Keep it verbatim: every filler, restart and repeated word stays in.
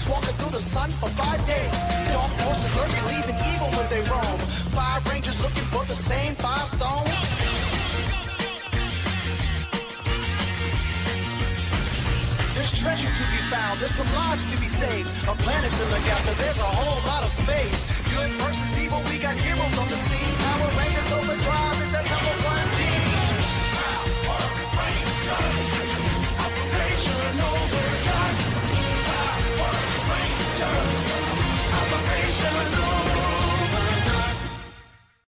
heroes walking through the sun for five days. Dark forces lurking, leaving evil when they roam. Five rangers looking for the same five stones. There's treasure to be found, there's some lives to be saved. A planet to look after, there's a whole lot of space. Good versus evil, we got heroes on the scene.